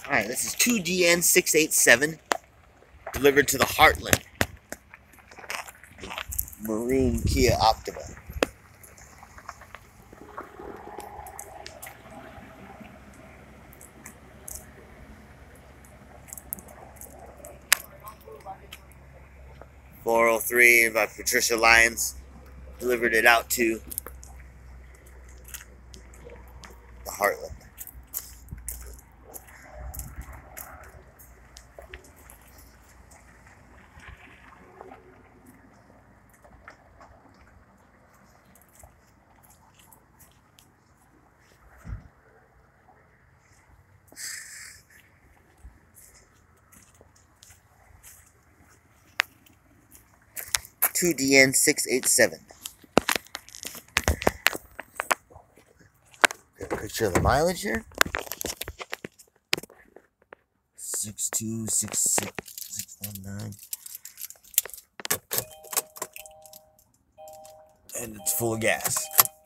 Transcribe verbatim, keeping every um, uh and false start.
Alright, this is two D N six eight seven, delivered to the Heartland. Maroon Kia Optima. four oh three by Patricia Lyons. Delivered it out to the Heartland. two D N six eight seven. Got a picture of the mileage here. six two six six six one nine. And it's full of gas.